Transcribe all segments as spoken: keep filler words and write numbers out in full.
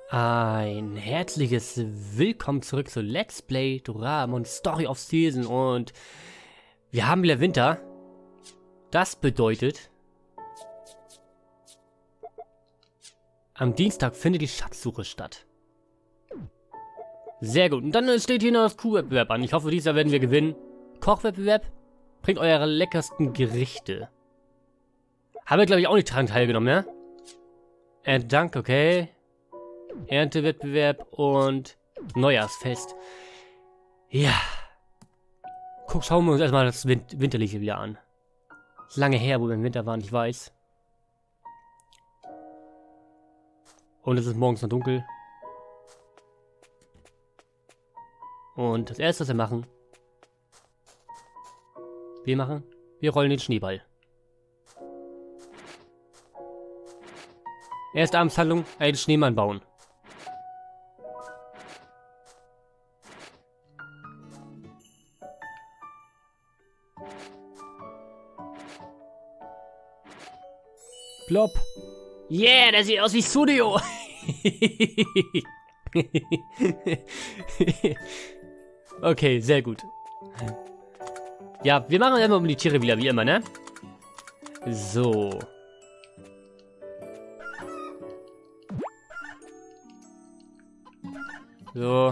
Ein herzliches Willkommen zurück zu Let's Play Doraemon Story of Season und wir haben wieder Winter. Das bedeutet, am Dienstag findet die Schatzsuche statt. Sehr gut. Und dann steht hier noch das Kuhwettbewerb an. Ich hoffe, dieses Jahr werden wir gewinnen. Kochwettbewerb. Bringt eure leckersten Gerichte. Haben wir, glaube ich, auch nicht daran teilgenommen, ne? Äh, Dank, okay. Erntewettbewerb und Neujahrsfest. Ja. Guck, schauen wir uns erstmal das Win Winterliche wieder an. Ist lange her, wo wir im Winter waren, ich weiß. Und es ist morgens noch dunkel. Und das erste, was wir machen. Wir machen. Wir rollen den Schneeball. Erste Amtshandlung, einen Schneemann bauen. Plop. Yeah, der sieht aus wie Studio. Okay, sehr gut. Ja, wir machen immer um die Tiere wieder, wie immer, ne? So. So.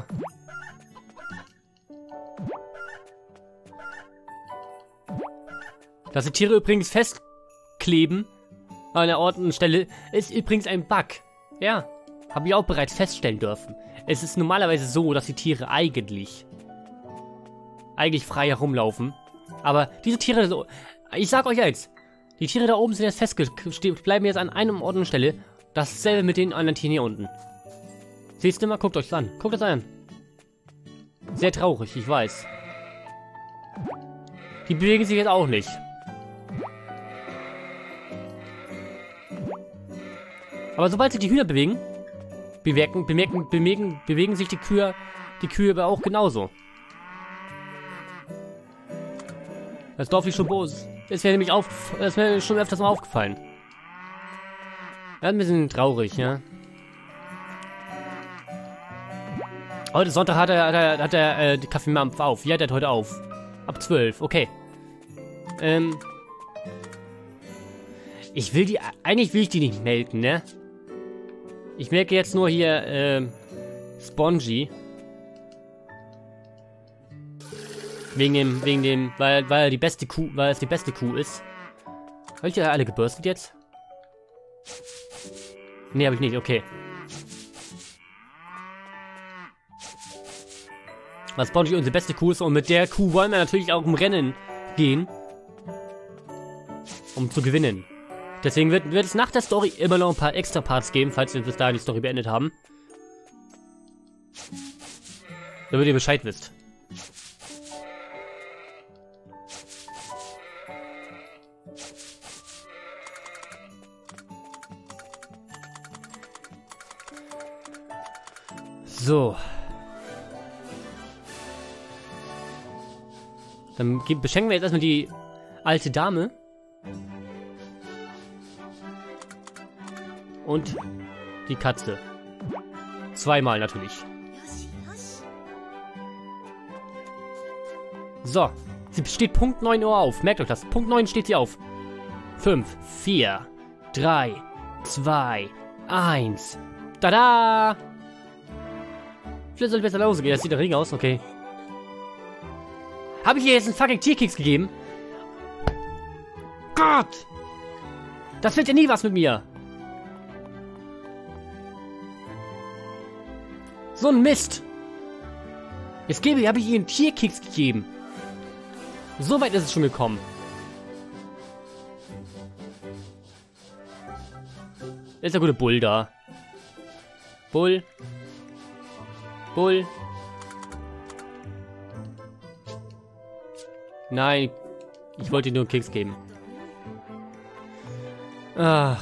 Dass die Tiere übrigens festkleben an einer Ort und Stelle, ist übrigens ein Bug. Ja, habe ich auch bereits feststellen dürfen. Es ist normalerweise so, dass die Tiere eigentlich eigentlich frei herumlaufen. Aber diese Tiere, so, ich sag euch jetzt, die Tiere da oben sind jetzt festgeklebt, bleiben jetzt an einem Ort und Stelle. Dasselbe mit den anderen Tieren hier unten. Siehst du mal, guckt euch an. Guckt das an. Sehr traurig, ich weiß. Die bewegen sich jetzt auch nicht. Aber sobald sich die Hühner bewegen, bemerken, bemerken, bewegen, bewegen sich die Kühe, die Kühe aber auch genauso. Das Dorf ist schon bos. Ist mir nämlich auf, das ist mir schon öfters mal aufgefallen. Ja, ein bisschen traurig, ja. Heute Sonntag hat er, hat er, hat er äh, die Kaffeemampf auf. Ja, der hat heute auf. Ab zwölf, okay. Ähm. Ich will die, eigentlich will ich die nicht melken, ne? Ich merke jetzt nur hier, ähm, Spongy. Wegen dem, wegen dem, weil, weil er die beste Kuh, weil es die beste Kuh ist. Habe ich ja alle gebürstet jetzt? Ne, habe ich nicht, okay. Was Spongy unsere beste Kuh ist und mit der Kuh wollen wir natürlich auch im Rennen gehen. Um zu gewinnen. Deswegen wird, wird es nach der Story immer noch ein paar extra Parts geben, falls wir bis dahin die Story beendet haben. Damit ihr Bescheid wisst. So. Dann beschenken wir jetzt erstmal die alte Dame. Und die Katze. Zweimal natürlich. So. Sie steht Punkt neun Uhr auf. Merkt euch das. Punkt neun steht sie auf. fünf, vier, drei, zwei, eins. Tada! Vielleicht soll ich besser losgehen. Das sieht der Ring aus. Okay. Habe ich ihr jetzt einen fucking Tierkeks gegeben? Gott! Das wird ja nie was mit mir. So ein Mist. Jetzt gebe, habe ich ihr einen Tierkeks gegeben. So weit ist es schon gekommen. Ist der gute Bull da. Bull. Bull. Nein. Ich wollte dir nur einen Keks geben. Ach.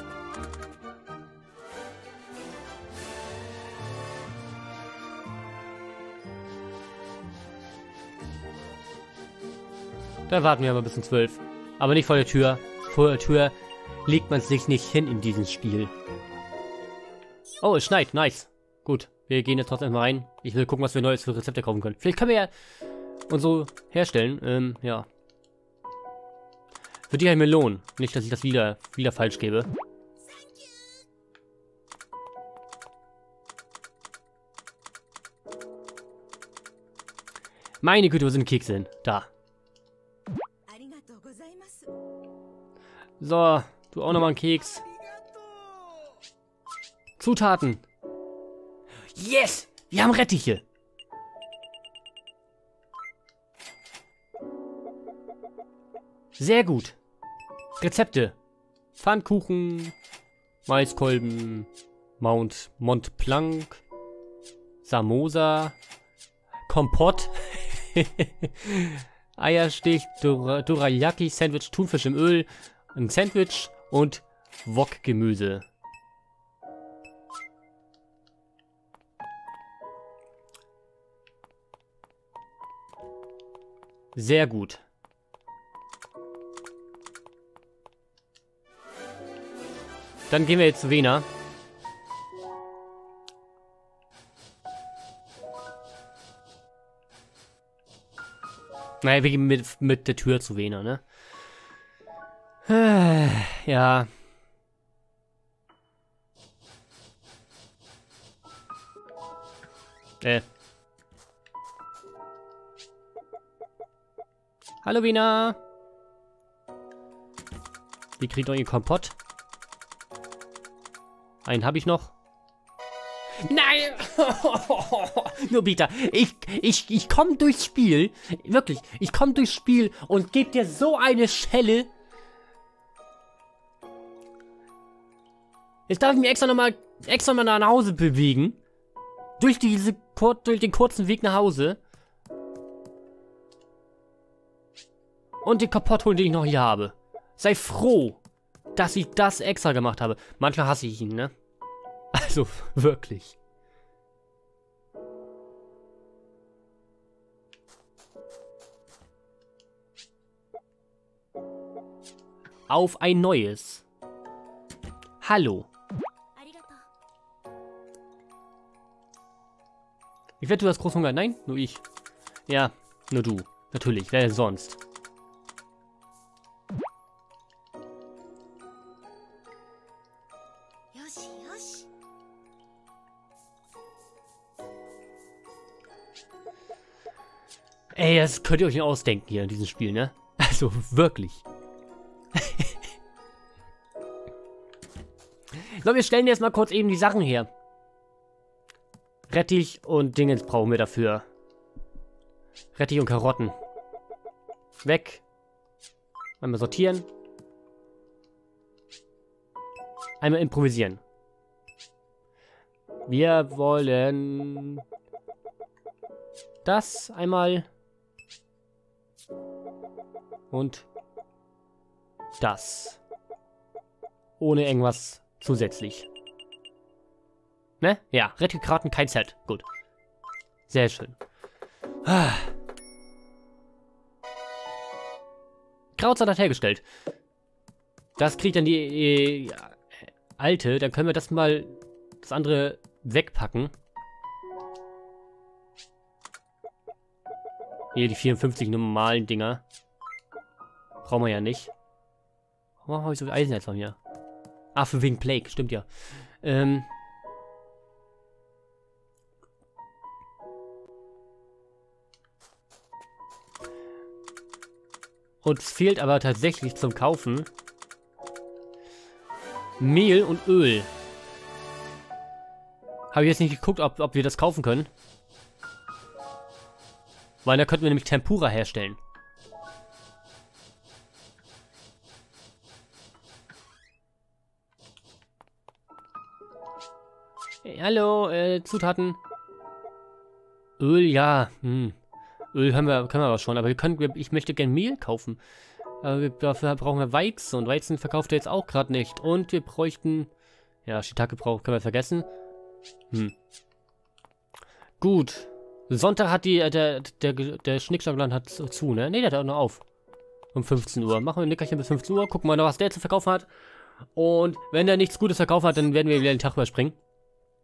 Da warten wir aber bis um zwölf. Aber nicht vor der Tür. Vor der Tür legt man sich nicht hin in diesem Spiel. Oh, es schneit. Nice. Gut. Wir gehen jetzt trotzdem mal rein. Ich will gucken, was wir Neues für Rezepte kaufen können. Vielleicht können wir ja und so herstellen. Ähm, ja. Würde ich mir lohnen. Nicht, dass ich das wieder, wieder falsch gebe. Meine Güte, wo sind die Kekse hin? Da. So, du auch nochmal einen Keks. Zutaten. Yes! Wir haben Rettiche. Sehr gut. Rezepte. Pfannkuchen, Maiskolben, Mount Mont Blanc, Samosa, Kompott, Eierstich, Dora, Dorayaki, Sandwich, Thunfisch im Öl, ein Sandwich und Wok-Gemüse. Sehr gut. Dann gehen wir jetzt zu Vena. Naja, wir gehen mit, mit der Tür zu Vena, ne? Ja. Äh. Hallo, Vena. Die kriegt noch ihren Kompott. Einen habe ich noch. Nein! Nobita, ich, ich, ich komme durchs Spiel. Wirklich, ich komme durchs Spiel und gebe dir so eine Schelle. Jetzt darf ich mich extra nochmal extra mal nach Hause bewegen. Durch, diese, durch den kurzen Weg nach Hause. Und den Kaputt holen, den ich noch hier habe. Sei froh, dass ich das extra gemacht habe. Manchmal hasse ich ihn, ne? Also, wirklich. Auf ein neues. Hallo. Ich wette, du hast Großhunger. Nein, nur ich. Ja, nur du. Natürlich, wer sonst? Ey, das könnt ihr euch nicht ausdenken hier in diesem Spiel, ne? Also, wirklich. So, wir stellen jetzt mal kurz eben die Sachen her. Rettich und Dingens brauchen wir dafür. Rettich und Karotten. Weg. Einmal sortieren. Einmal improvisieren. Wir wollen das einmal und das. Ohne irgendwas zusätzlich. Ne? Ja, Rettichkarten, kein Set. Gut. Sehr schön. Ah. Krautsalat hergestellt. Das kriegt dann die äh, alte. Dann können wir das mal, das andere wegpacken. Hier die vierundfünfzig normalen Dinger. Brauchen wir ja nicht. Warum habe ich so viel Eisen jetzt noch hier? Ah, für wegen Plague. Stimmt ja. Ähm... Uns fehlt aber tatsächlich zum Kaufen Mehl und Öl. Habe ich jetzt nicht geguckt, ob, ob wir das kaufen können. Weil da könnten wir nämlich Tempura herstellen. Hey, hallo, äh, Zutaten. Öl, ja. Hm. Öl haben wir, können wir aber schon, aber wir können, ich möchte gerne Mehl kaufen. Aber wir, dafür brauchen wir Weizen und Weizen verkauft er jetzt auch gerade nicht. Und wir bräuchten, ja, Shiitake brauchen, können wir vergessen. Hm. Gut. Sonntag hat die, äh, der, der, der Schnickschnackland hat zu, ne? Ne, der hat auch noch auf. Um fünfzehn Uhr. Machen wir ein Nickerchen bis fünfzehn Uhr, gucken wir noch, was der zu verkaufen hat. Und wenn der nichts Gutes verkauft hat, dann werden wir wieder den Tag überspringen.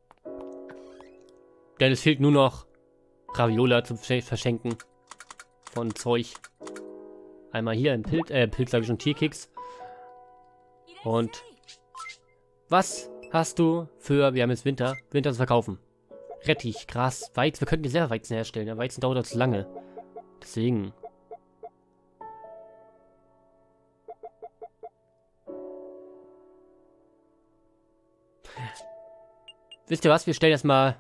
Denn es fehlt nur noch Raviola zum Verschenken von Zeug. Einmal hier ein Pilz, äh, Pilz sage ich schon, Tierkeks. Und was hast du für, wir haben jetzt Winter, Winter zu verkaufen? Rettich, Gras, Weizen, wir könnten hier selber Weizen herstellen. Der Weizen dauert zu lange. Deswegen. Wisst ihr was? Wir stellen erstmal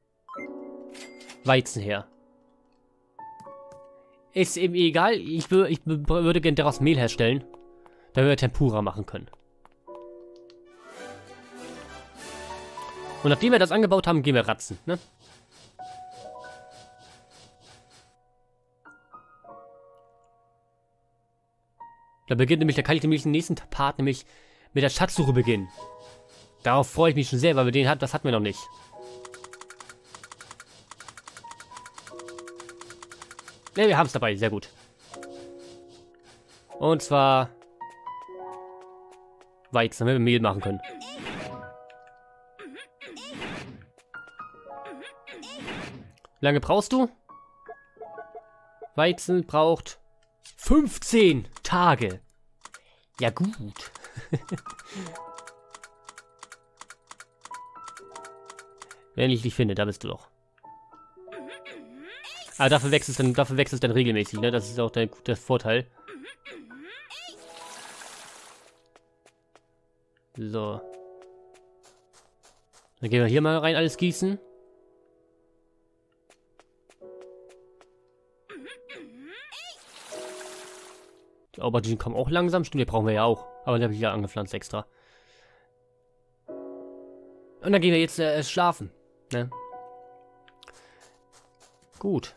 Weizen her. Ist eben egal. Ich, wür ich würde gerne daraus Mehl herstellen, damit wir Tempura machen können. Und nachdem wir das angebaut haben, gehen wir ratzen, ne? Da beginnt nämlich, da kann ich nämlich den nächsten Part nämlich mit der Schatzsuche beginnen. Darauf freue ich mich schon sehr, weil wir den hat, das hatten wir noch nicht. Ne, wir haben es dabei, sehr gut. Und zwar Weizen, damit wir Mehl machen können. Wie lange brauchst du? Weizen braucht fünfzehn Tage. Ja gut. Wenn ich dich finde, da bist du doch. Aber dafür wechselst dann, dafür wechselst dann regelmäßig, ne? Das ist auch der, der Vorteil. So. Dann gehen wir hier mal rein alles gießen. Die Auberginen kommen auch langsam. Stimmt, die brauchen wir ja auch. Aber die habe ich ja angepflanzt extra. Und dann gehen wir jetzt äh, schlafen. Ne? Gut.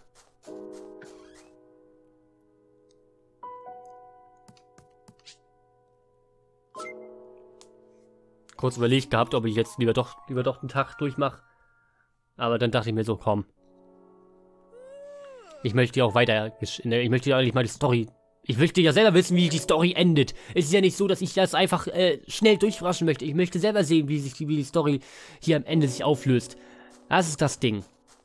Kurz überlegt gehabt, ob ich jetzt lieber doch, lieber doch den Tag durchmache. Aber dann dachte ich mir so, komm. Ich möchte ja auch weiter, ich möchte ja eigentlich mal die Story, ich möchte ja selber wissen, wie die Story endet. Es ist ja nicht so, dass ich das einfach äh, schnell durchraschen möchte. Ich möchte selber sehen, wie sich wie die Story hier am Ende sich auflöst. Das ist das Ding.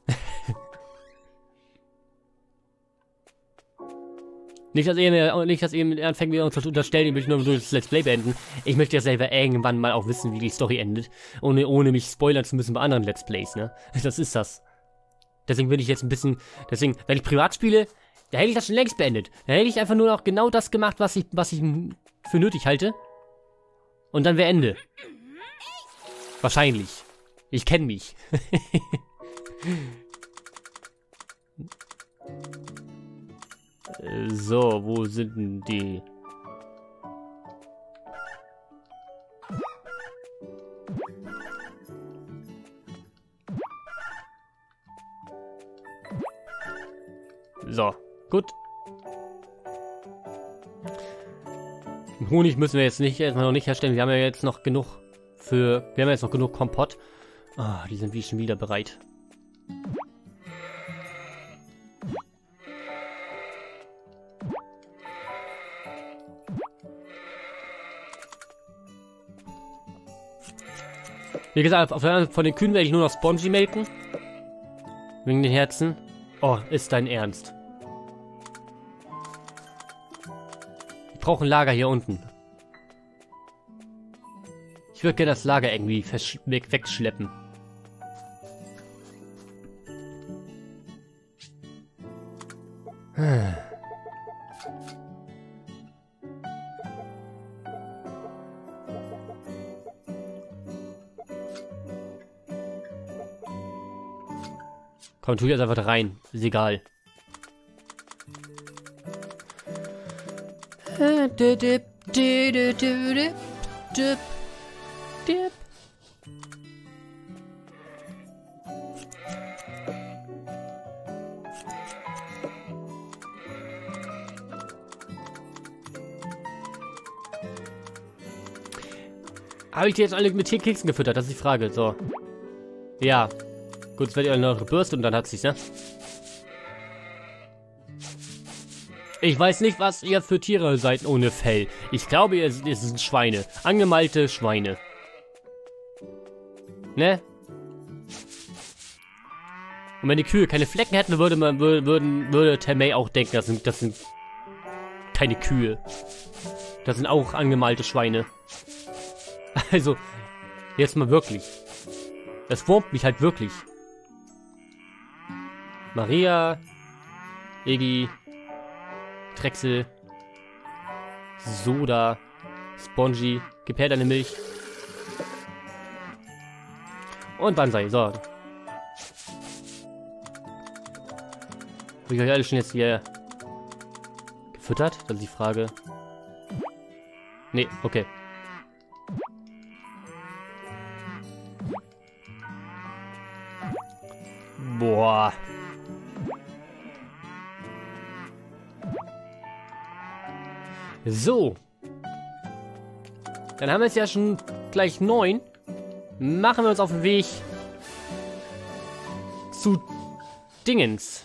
Nicht, dass ihr, nicht, dass ihr anfängt, mir uns zu unterstellen, ich möchte nur das Let's Play beenden. Ich möchte ja selber irgendwann mal auch wissen, wie die Story endet. Ohne, ohne mich spoilern zu müssen bei anderen Let's Plays, ne? Das ist das. Deswegen bin ich jetzt ein bisschen... Deswegen, wenn ich privat spiele, da hätte ich das schon längst beendet. Da hätte ich einfach nur noch genau das gemacht, was ich, was ich für nötig halte. Und dann wäre Ende. Wahrscheinlich. Ich kenne mich. So, wo sind denn die? So, gut. Honig müssen wir jetzt nicht erstmal noch nicht herstellen. Wir haben ja jetzt noch genug für. Wir haben jetzt noch genug Kompott. Ah, die sind wie schon wieder bereit. Wie gesagt, auf der, von den Kühen werde ich nur noch Spongy melken. Wegen den Herzen. Oh, ist dein Ernst. Ich brauche ein Lager hier unten. Ich würde gerne das Lager irgendwie weg wegschleppen. Hm. Komm, tu jetzt einfach da rein. Ist egal. Habe ich die jetzt alle mit Tierkeksen gefüttert? Das ist die Frage. So. Ja. Gut, jetzt werdet ihr noch gebürstet und dann hat sich's, ne? Ich weiß nicht, was ihr für Tiere seid ohne Fell. Ich glaube, ihr sind Schweine. Angemalte Schweine. Ne? Und wenn die Kühe keine Flecken hätten, würde man würden würde Termay auch denken, das sind das sind keine Kühe. Das sind auch angemalte Schweine. Also, jetzt mal wirklich. Das wurmt mich halt wirklich. Maria, Iggy, Drechsel, Soda, Spongy, gib her deine Milch. Und Banzai, so. Habe ich euch alle schon jetzt hier gefüttert? Das ist die Frage. Nee, okay. Boah. So. Dann haben wir es ja schon gleich neun. Machen wir uns auf den Weg zu Dingens.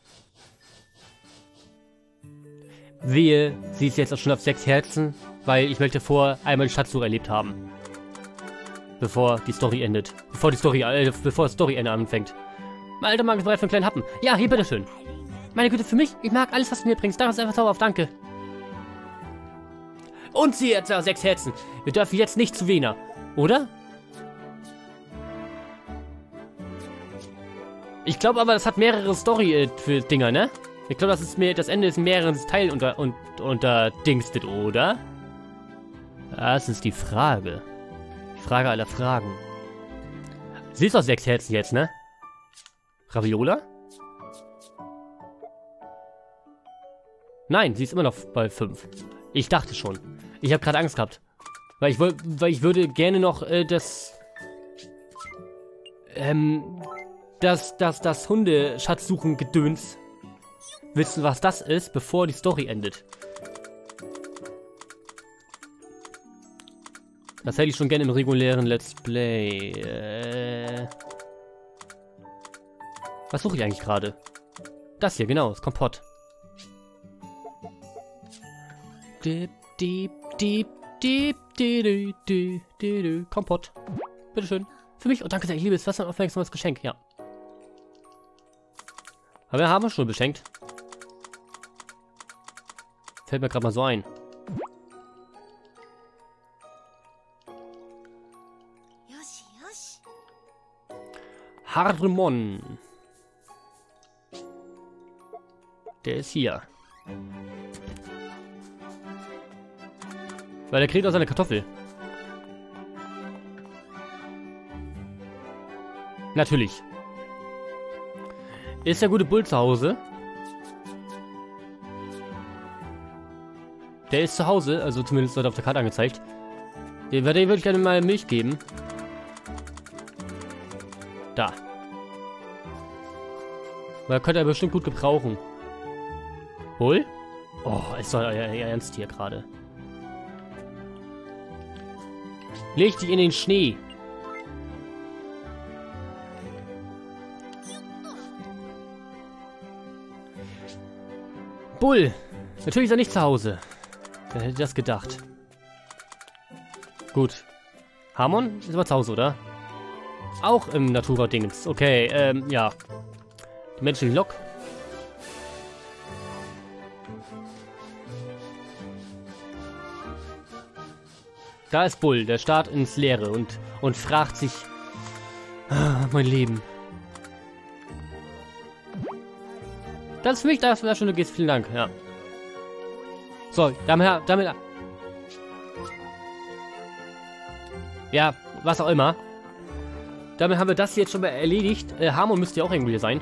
Wehe, sie ist jetzt auch schon auf sechs Herzen, weil ich möchte vor einmal die Schatzsuche erlebt haben. Bevor die Story endet. Bevor die Story, äh, bevor das Storyende anfängt. Mein alter Magen ist bereit für einen kleinen Happen. Ja, hier, bitteschön. Meine Güte, für mich, ich mag alles, was du mir bringst. Daraus ist einfach sauber auf, danke. Und sie hat sechs Herzen. Wir dürfen jetzt nicht zu Vena, oder? Ich glaube aber, das hat mehrere Story-Dinger, ne? Ich glaube, das ist mehr, das Ende ist in mehreren Teilen unter, und, unter Dingstet, oder? Das ist die Frage. Die Frage aller Fragen. Sie ist doch sechs Herzen jetzt, ne? Raviola? Nein, sie ist immer noch bei fünf. Ich dachte schon. Ich habe gerade Angst gehabt. Weil ich, weil ich würde gerne noch äh, das... Ähm... Das, das, das Hunde-Schatzsuchen-Gedöns wissen, was das ist, bevor die Story endet. Das hätte ich schon gerne im regulären Let's Play. Äh... Was suche ich eigentlich gerade? Das hier, genau, das Kompott. Dip, dip, dip, dip, dip, dip, dip, Kompott. Bitteschön. Für mich. Oh, danke sehr, ich liebe es. Was für ein aufmerksames Geschenk, ja. Aber wir haben schon beschenkt. Fällt mir gerade mal so ein. Harmon. Der ist hier. Weil der kriegt auch seine Kartoffel. Natürlich. Ist der gute Bull zu Hause? Der ist zu Hause, also zumindest wird auf der Karte angezeigt. Den, den würde ich gerne mal Milch geben. Da. Weil könnte er bestimmt gut gebrauchen. Bull? Oh, ist doch euer Ernst hier gerade. Leg dich in den Schnee. Bull! Natürlich ist er nicht zu Hause. Wer hätte das gedacht? Gut. Harmon ist aber zu Hause, oder? Auch im Natura-Dingens. Okay, ähm, ja. Die menschliche Lok. Da ist Bull, der starrt ins Leere und, und fragt sich... Ah, mein Leben. Das ist für mich, das wäre schon du gehst. Vielen Dank, ja. So, damit, damit... Ja, was auch immer. Damit haben wir das jetzt schon mal erledigt. Äh, Harmon müsste ja auch irgendwo hier sein.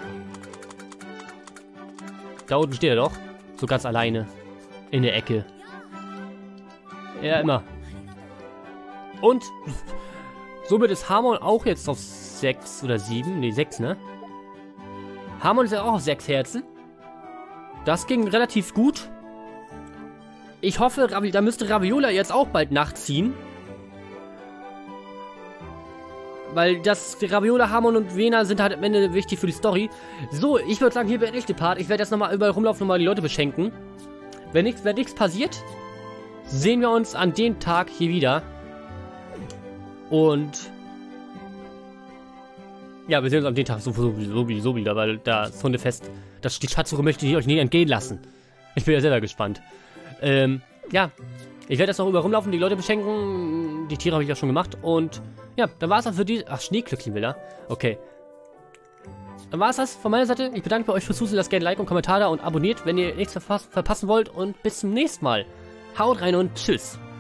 Da unten steht er doch. So ganz alleine. In der Ecke. Ja, immer. Und somit ist Harmon auch jetzt auf sechs oder sieben. Ne, sechs, ne? Harmon ist ja auch auf sechs Herzen. Das ging relativ gut. Ich hoffe, da müsste Raviola jetzt auch bald nachziehen. Weil das Raviola, Harmon und Vena sind halt am Ende wichtig für die Story. So, ich würde sagen, hier beende ich den Part. Ich werde jetzt nochmal überall rumlaufen und mal die Leute beschenken. Wenn nichts, wenn nichts passiert, sehen wir uns an dem Tag hier wieder. Und ja, wir sehen uns am den Tag sowieso, sowieso wieder, weil das Hundefest, das, die Schatzsuche möchte ich euch nie entgehen lassen. Ich bin ja selber gespannt. Ähm, ja, ich werde jetzt noch über rumlaufen, die Leute beschenken. Die Tiere habe ich ja schon gemacht. Und ja, dann war es das für die... Ach, Schneeglöckchen will er. Okay. Dann war es das von meiner Seite. Ich bedanke euch fürs Zusehen. Lasst gerne ein Like und Kommentar da und abonniert, wenn ihr nichts verpassen wollt. Und bis zum nächsten Mal. Haut rein und tschüss.